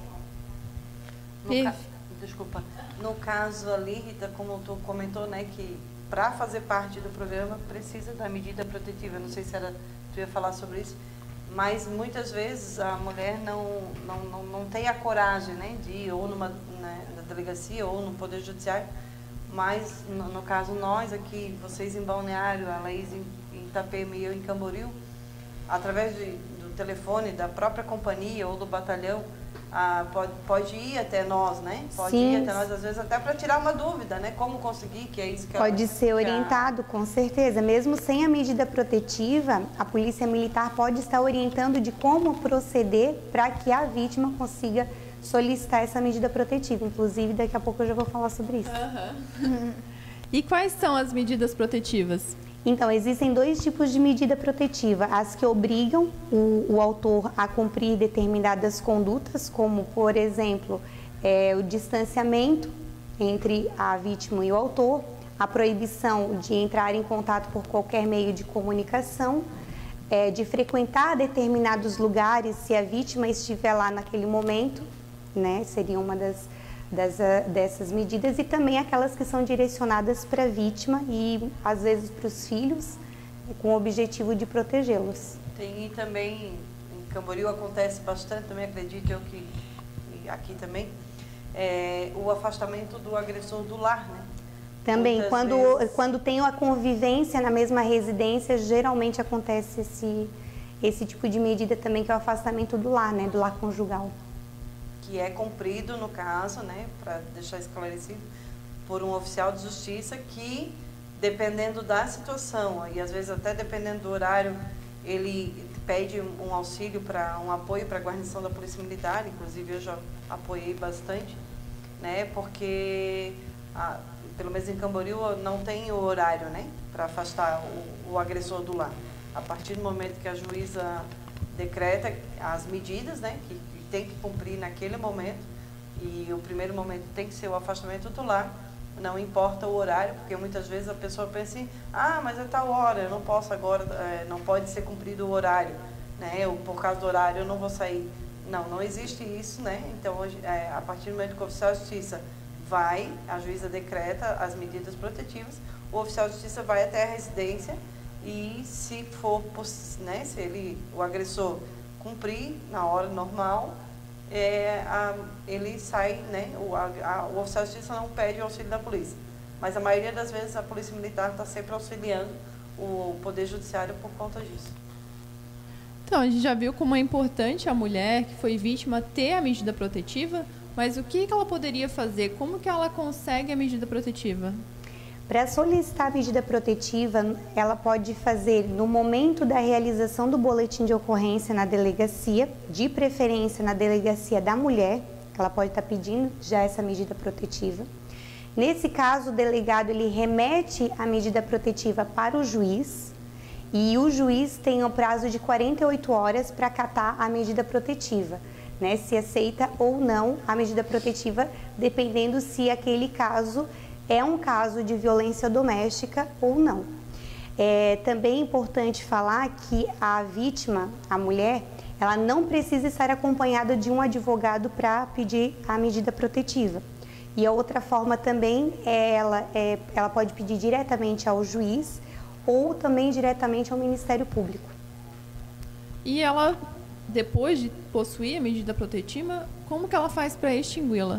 Desculpa, no caso ali, Rita, como tu comentou, né, que para fazer parte do programa precisa da medida protetiva. Não sei se tu ia falar sobre isso, mas muitas vezes a mulher não tem a coragem, né, de ir ou na delegacia ou no Poder Judiciário, mas no caso nós aqui, vocês em Balneário, a Laís em Itapema e eu em Camboriú, através do telefone da própria companhia ou do batalhão, pode ir até nós, né? Pode ir até nós, às vezes, até para tirar uma dúvida, né? Como conseguir, que é isso que pode ser orientado, com certeza. Mesmo sem a medida protetiva, a Polícia Militar pode estar orientando de como proceder para que a vítima consiga solicitar essa medida protetiva. Inclusive, daqui a pouco eu já vou falar sobre isso. E quais são as medidas protetivas? Então, existem 2 tipos de medida protetiva, as que obrigam o autor a cumprir determinadas condutas, como, por exemplo, o distanciamento entre a vítima e o autor, a proibição de entrar em contato por qualquer meio de comunicação, de frequentar determinados lugares se a vítima estiver lá naquele momento, né, seria uma dessas medidas, e também aquelas que são direcionadas para a vítima e às vezes para os filhos, com o objetivo de protegê-los. Tem também, em Camboriú acontece bastante, também acredito eu que aqui também, o afastamento do agressor do lar, né? Também, quando tem a convivência na mesma residência, geralmente acontece esse tipo de medida também, que é o afastamento do lar, né, do lar conjugal. Que é cumprido, no caso, né, para deixar esclarecido, por um oficial de justiça que, dependendo da situação, e às vezes até dependendo do horário, ele pede um auxílio, um apoio para a guarnição da Polícia Militar. Inclusive eu já apoiei bastante, né, porque, pelo menos em Camboriú, não tem o horário, né, para afastar o agressor do lar. A partir do momento que a juíza decreta as medidas, né, que tem que cumprir naquele momento, e o primeiro momento tem que ser o afastamento do lar, não importa o horário, porque muitas vezes a pessoa pensa assim, mas é tal hora, eu não posso agora, não pode ser cumprido o horário, né, ou por causa do horário eu não vou sair. Não existe isso, né? Então, a partir do momento que o oficial de justiça a juíza decreta as medidas protetivas, o oficial de justiça vai até a residência e se for, né, se o agressor cumprir na hora normal, ele sai, né, o oficial de justiça não pede o auxílio da polícia. Mas a maioria das vezes a polícia militar está sempre auxiliando o Poder Judiciário por conta disso. Então, a gente já viu como é importante a mulher que foi vítima ter a medida protetiva, mas o que ela poderia fazer? Como que ela consegue a medida protetiva? Para solicitar a medida protetiva, ela pode fazer no momento da realização do boletim de ocorrência na delegacia, de preferência na delegacia da mulher, ela pode estar pedindo já essa medida protetiva. Nesse caso, o delegado ele remete a medida protetiva para o juiz e o juiz tem o prazo de 48 horas para acatar a medida protetiva, né? Se aceita ou não a medida protetiva, dependendo se aquele caso é um caso de violência doméstica ou não. Também é importante falar que a vítima, a mulher, ela não precisa estar acompanhada de um advogado para pedir a medida protetiva. E a outra forma também ela pode pedir diretamente ao juiz ou também diretamente ao Ministério Público. E ela, depois de possuir a medida protetiva, como que ela faz para extingui-la?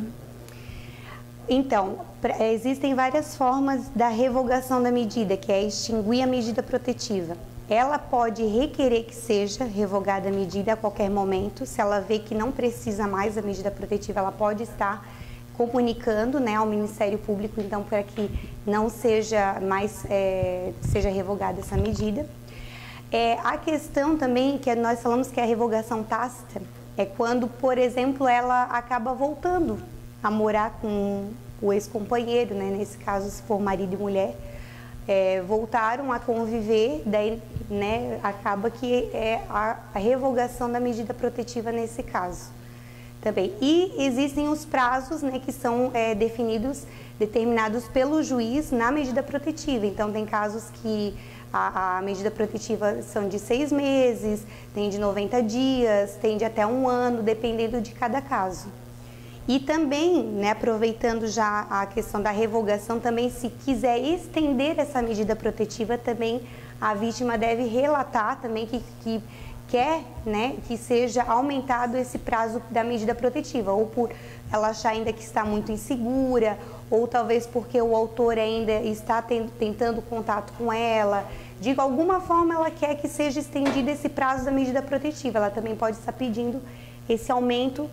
Então, existem várias formas da revogação da medida, que é extinguir a medida protetiva. Ela pode requerer que seja revogada a medida a qualquer momento. Se ela vê que não precisa mais da medida protetiva, ela pode estar comunicando, né, ao Ministério Público, então, para que não seja mais, seja revogada essa medida. A questão também, que nós falamos que é a revogação tácita, é quando, por exemplo, ela acaba voltando a morar com o ex-companheiro, né? Nesse caso, se for marido e mulher, voltaram a conviver, daí, né, acaba que é a revogação da medida protetiva nesse caso também. E existem os prazos, né, que são determinados pelo juiz na medida protetiva. Então, tem casos que a medida protetiva são de 6 meses, tem de 90 dias, tem de até 1 ano, dependendo de cada caso. E também, né, aproveitando já a questão da revogação, também se quiser estender essa medida protetiva, também a vítima deve relatar também que quer, né, que seja aumentado esse prazo da medida protetiva, ou por ela achar ainda que está muito insegura, ou talvez porque o autor ainda está tentando contato com ela. De alguma forma ela quer que seja estendido esse prazo da medida protetiva. Ela também pode estar pedindo esse aumento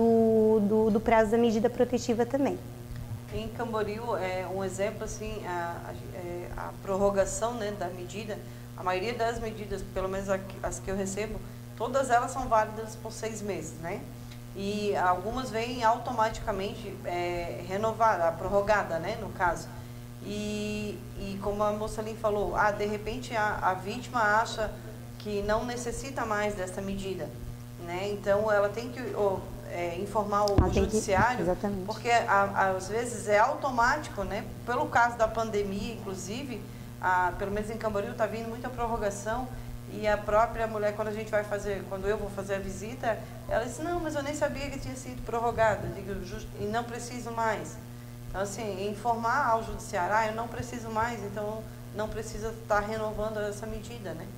do prazo da medida protetiva também. Em Camboriú, um exemplo, assim, a prorrogação, né, da medida, a maioria das medidas, pelo menos as que eu recebo, todas elas são válidas por 6 meses, né? E algumas vêm automaticamente renovada, prorrogada, né, no caso. E como a moça ali falou, de repente a vítima acha que não necessita mais dessa medida, né? Então ela tem que informar o judiciário, porque às vezes é automático, né? Pelo caso da pandemia, inclusive, pelo menos em Camboriú está vindo muita prorrogação, e a própria mulher, quando eu vou fazer a visita, ela disse, não, mas eu nem sabia que tinha sido prorrogado, eu digo, e não preciso mais. Então, assim, informar ao judiciário, eu não preciso mais, então não precisa estar renovando essa medida, né?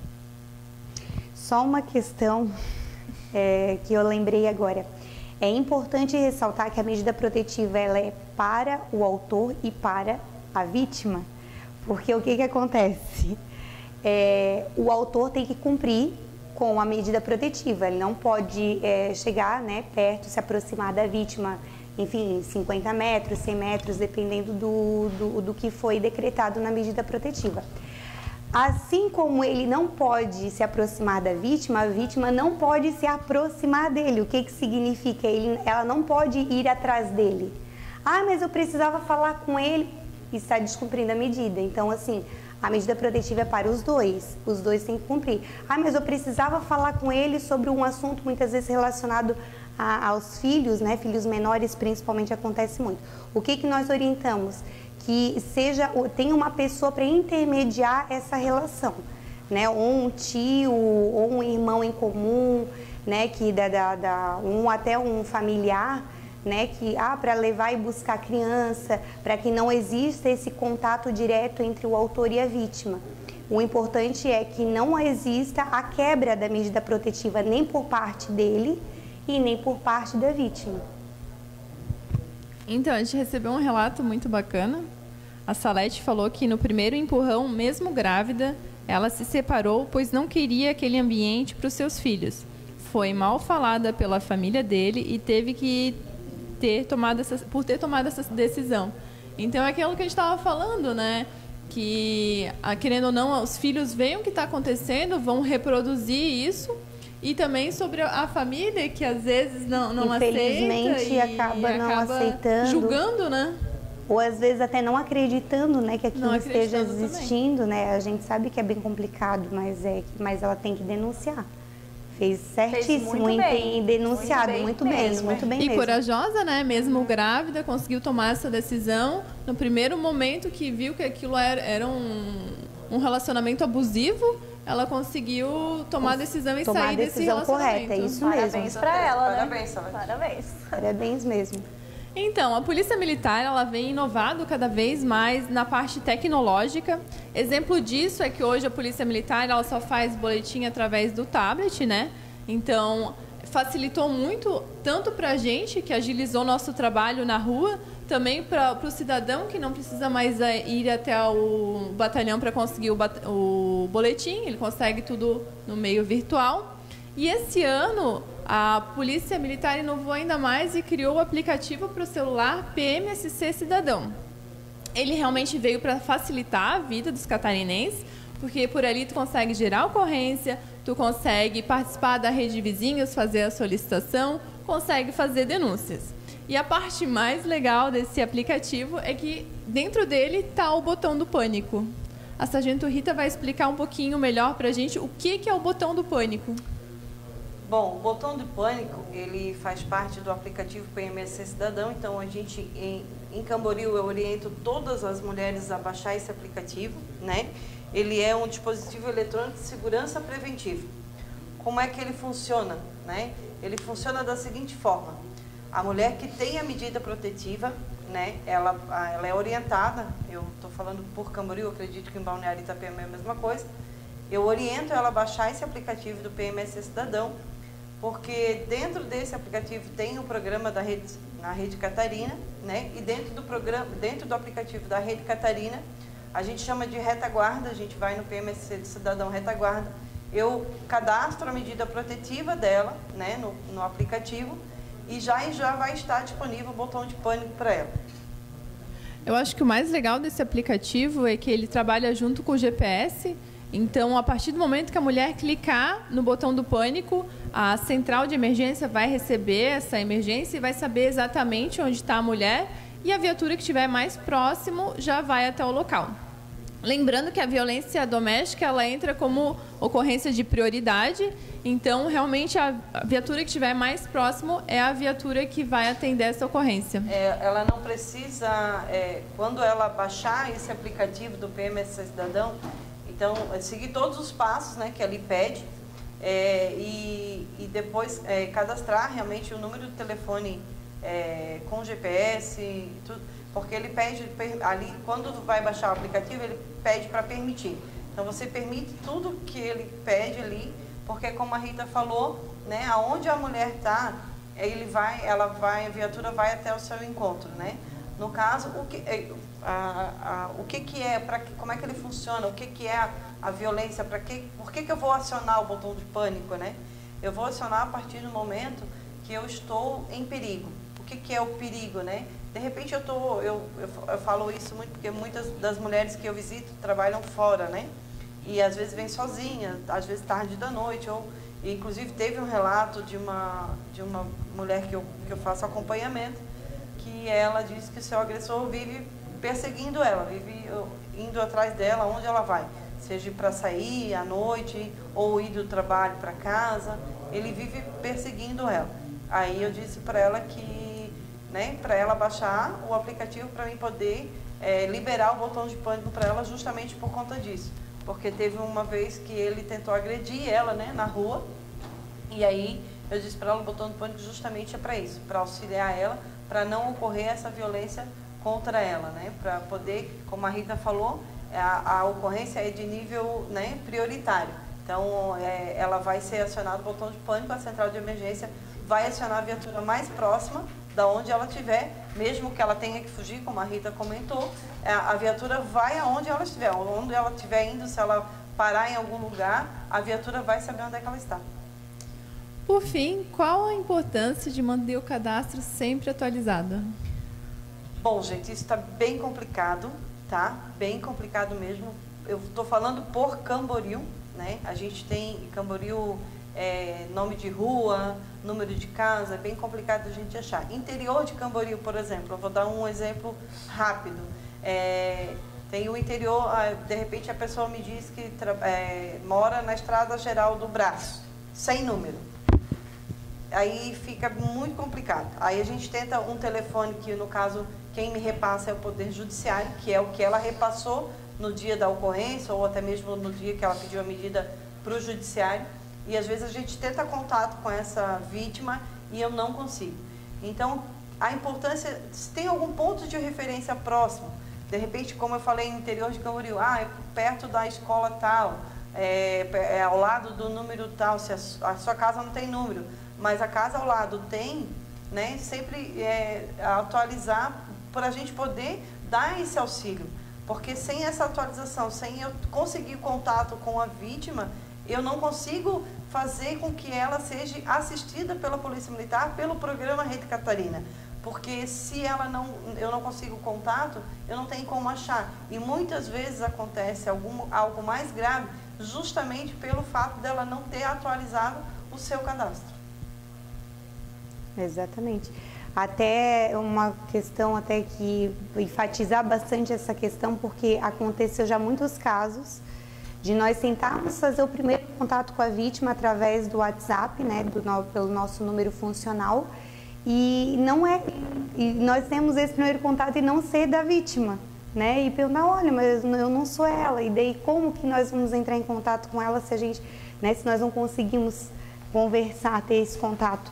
Só uma questão que eu lembrei agora. É importante ressaltar que a medida protetiva ela é para o autor e para a vítima, porque o que acontece? O autor tem que cumprir com a medida protetiva, ele não pode chegar, né, perto, se aproximar da vítima, enfim, 50 metros, 100 metros, dependendo do que foi decretado na medida protetiva. Assim como ele não pode se aproximar da vítima, a vítima não pode se aproximar dele. O que significa? Ela não pode ir atrás dele. Mas eu precisava falar com ele e está descumprindo a medida. Então, assim, a medida protetiva é para os dois têm que cumprir. Mas eu precisava falar com ele sobre um assunto muitas vezes relacionado aos filhos, né? Filhos menores principalmente acontece muito. O que nós orientamos? Que tenha uma pessoa para intermediar essa relação, né? Ou um tio, ou um irmão em comum, né? Que até um familiar, né? Que para levar e buscar a criança, para que não exista esse contato direto entre o autor e a vítima. O importante é que não exista a quebra da medida protetiva nem por parte dele e nem por parte da vítima. Então, a gente recebeu um relato muito bacana. A Salete falou que no primeiro empurrão, mesmo grávida, ela se separou, pois não queria aquele ambiente para os seus filhos. Foi mal falada pela família dele e teve que ter tomado essa decisão. Então, é aquilo que a gente estava falando, né? Que, querendo ou não, os filhos veem o que está acontecendo, vão reproduzir isso. E também sobre a família, que às vezes não aceita e acaba não aceitando, julgando, né? Ou às vezes até não acreditando, né, que aquilo esteja existindo, também. né? A gente sabe que é bem complicado, mas ela tem que denunciar. Fez certíssimo em denunciado, muito bem mesmo. E corajosa, né? Mesmo grávida, conseguiu tomar essa decisão no primeiro momento que viu que aquilo era um relacionamento abusivo. Ela conseguiu tomar a decisão e sair desse relacionamento. Correta, isso Parabéns mesmo. para ela, né? Parabéns, Salete. Parabéns. Parabéns mesmo. Então, a Polícia Militar ela vem inovando cada vez mais na parte tecnológica. Exemplo disso é que hoje a Polícia Militar ela só faz boletim através do tablet, né? Então, facilitou muito, tanto para a gente, que agilizou nosso trabalho na rua, também para o cidadão, que não precisa mais ir até o batalhão para conseguir o boletim, ele consegue tudo no meio virtual. E esse ano, a Polícia Militar inovou ainda mais e criou o aplicativo para o celular PMSC Cidadão. Ele realmente veio para facilitar a vida dos catarinenses, porque por ali tu consegue gerar ocorrência, tu consegue participar da rede de vizinhos, fazer a solicitação, consegue fazer denúncias. E a parte mais legal desse aplicativo é que dentro dele está o botão do pânico. A Sargento Rita vai explicar um pouquinho melhor para a gente o que é o botão do pânico. Bom, o botão do pânico, ele faz parte do aplicativo PMSC Cidadão, então a gente, em Camboriú, eu oriento todas as mulheres a baixar esse aplicativo, né? Ele é um dispositivo eletrônico de segurança preventiva. Como é que ele funciona, né? Ele funciona da seguinte forma: a mulher que tem a medida protetiva, né, ela é orientada, eu estou falando por Camboriú, acredito que em Balneário Itapema é a mesma coisa, eu oriento ela a baixar esse aplicativo do PMSC Cidadão, porque dentro desse aplicativo tem o programa na Rede Catarina, né, e dentro do aplicativo da Rede Catarina, a gente chama de retaguarda, a gente vai no PMSC Cidadão Retaguarda, eu cadastro a medida protetiva dela, né, no aplicativo, e já vai estar disponível o botão de pânico para ela. Eu acho que o mais legal desse aplicativo é que ele trabalha junto com o GPS. Então, a partir do momento que a mulher clicar no botão do pânico, a central de emergência vai receber essa emergência e vai saber exatamente onde está a mulher, e a viatura que estiver mais próximo já vai até o local. Lembrando que a violência doméstica ela entra como ocorrência de prioridade, então realmente a viatura que estiver mais próximo é a viatura que vai atender essa ocorrência. Ela não precisa, quando ela baixar esse aplicativo do PMSC Cidadão, então seguir todos os passos, né, que ali pede, e depois cadastrar realmente o número do telefone com GPS e tudo. Porque ele pede ali, quando vai baixar o aplicativo, ele pede para permitir. Então você permite tudo que ele pede ali, porque como a Rita falou, né, aonde a mulher está, a viatura vai até o seu encontro, né? No caso, como é que ele funciona, o que é a violência, por que eu vou acionar o botão de pânico, né? Eu vou acionar a partir do momento que eu estou em perigo. O que é o perigo, né? De repente eu falo isso muito porque muitas das mulheres que eu visito trabalham fora, né? E às vezes vêm sozinhas, às vezes tarde da noite, inclusive teve um relato de uma mulher que eu faço acompanhamento, que ela disse que o seu agressor vive perseguindo ela, vive indo atrás dela onde ela vai, seja para sair à noite ou ir do trabalho para casa, ele vive perseguindo ela. Aí eu disse para ela que, né, para ela baixar o aplicativo para mim poder liberar o botão de pânico para ela justamente por conta disso. Porque teve uma vez que ele tentou agredir ela, né, na rua, e aí eu disse para ela o botão de pânico justamente é para isso, para auxiliar ela, para não ocorrer essa violência contra ela, né, para poder, como a Rita falou, a ocorrência é de nível, né, prioritário. Então, ela vai ser acionada o botão de pânico, a central de emergência vai acionar a viatura mais próxima da onde ela estiver, mesmo que ela tenha que fugir, como a Rita comentou, a viatura vai aonde ela estiver. Onde ela estiver indo, se ela parar em algum lugar, a viatura vai saber onde é que ela está. Por fim, qual a importância de manter o cadastro sempre atualizado? Bom, gente, isso está bem complicado, tá? Bem complicado mesmo. Eu estou falando por Camboriú, né? A gente tem Camboriú, nome de rua, número de casa, é bem complicado a gente achar. Interior de Camboriú, por exemplo, eu vou dar um exemplo rápido. Tem o interior, de repente a pessoa me diz que mora na Estrada Geral do Braço, sem número. Aí fica muito complicado. Aí a gente tenta um telefone que, no caso, quem me repassa é o Poder Judiciário, que é o que ela repassou no dia da ocorrência, ou até mesmo no dia que ela pediu a medida para o Judiciário. E às vezes a gente tenta contato com essa vítima e eu não consigo. Então, a importância, se tem algum ponto de referência próximo, de repente, como eu falei, no interior de Camboriú, é perto da escola tal, é ao lado do número tal, se a sua casa não tem número, mas a casa ao lado tem, né, sempre atualizar para a gente poder dar esse auxílio. Porque sem essa atualização, sem eu conseguir contato com a vítima, eu não consigo fazer com que ela seja assistida pela Polícia Militar, pelo programa Rede Catarina. Porque se eu não consigo contato, eu não tenho como achar. E muitas vezes acontece algo mais grave, justamente pelo fato dela não ter atualizado o seu cadastro. Exatamente. Até uma questão até que enfatizar bastante essa questão, porque aconteceu já muitos casos de nós tentarmos fazer o primeiro contato com a vítima através do WhatsApp, né, pelo nosso número funcional, e nós temos esse primeiro contato e não ser da vítima, né, e perguntar, olha, mas eu não sou ela, e daí como que nós vamos entrar em contato com ela se a gente, né, se nós não conseguimos conversar, ter esse contato.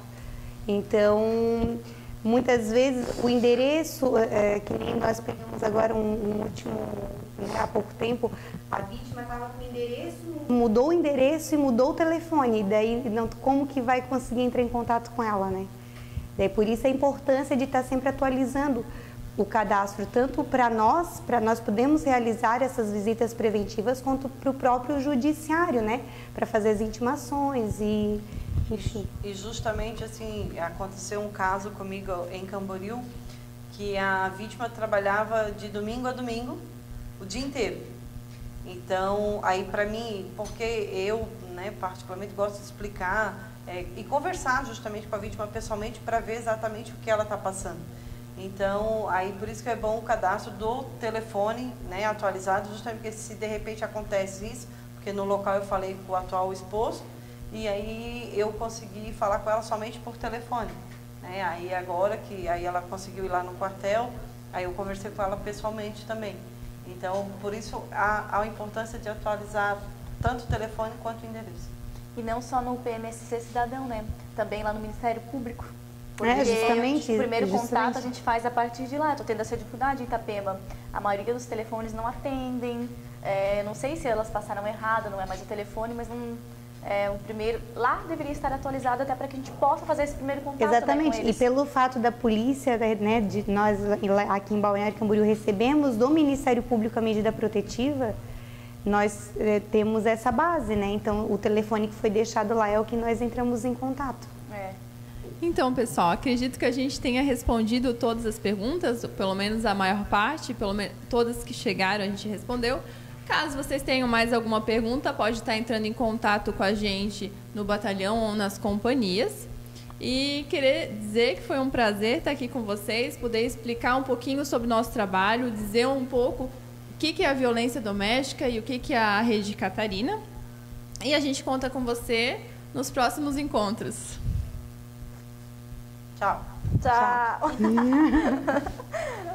Então, muitas vezes o endereço, que nem nós pegamos agora um último, há pouco tempo, a vítima estava com o endereço, mudou o endereço e mudou o telefone, e daí como que vai conseguir entrar em contato com ela, né? Daí por isso a importância de estar sempre atualizando o cadastro, tanto para nós podermos realizar essas visitas preventivas, quanto para o próprio judiciário, né? Para fazer as intimações e... enfim. E justamente assim, aconteceu um caso comigo em Camboriú, que a vítima trabalhava de domingo a domingo, o dia inteiro. Então, aí para mim, porque eu, né, particularmente gosto de explicar e conversar justamente com a vítima pessoalmente para ver exatamente o que ela está passando. Então, aí por isso que é bom o cadastro do telefone, né, atualizado, justamente porque se de repente acontece isso, porque no local eu falei com o atual esposo, e aí eu consegui falar com ela somente por telefone, né? Aí agora que aí ela conseguiu ir lá no quartel, aí eu conversei com ela pessoalmente também. Então, por isso a importância de atualizar tanto o telefone quanto o endereço. E não só no PMSC Cidadão, né? Também lá no Ministério Público. Porque justamente, o primeiro contato a gente faz a partir de lá. Estou tendo essa dificuldade em Itapema. A maioria dos telefones não atendem. Não sei se elas passaram errado, não é mais o telefone, mas não... o primeiro lá deveria estar atualizado até para que a gente possa fazer esse primeiro contato. Exatamente, com eles. E pelo fato da polícia, né, de nós aqui em Balneário Camboriú recebemos do Ministério Público a medida protetiva, nós temos essa base, né? Então o telefone que foi deixado lá é o que nós entramos em contato. Então, pessoal, acredito que a gente tenha respondido todas as perguntas, pelo menos a maior parte, pelo menos todas que chegaram a gente respondeu. Caso vocês tenham mais alguma pergunta, pode estar entrando em contato com a gente no batalhão ou nas companhias. E querer dizer que foi um prazer estar aqui com vocês, poder explicar um pouquinho sobre o nosso trabalho, dizer um pouco o que é a violência doméstica e o que é a Rede Catarina. E a gente conta com você nos próximos encontros. Tchau. Tchau.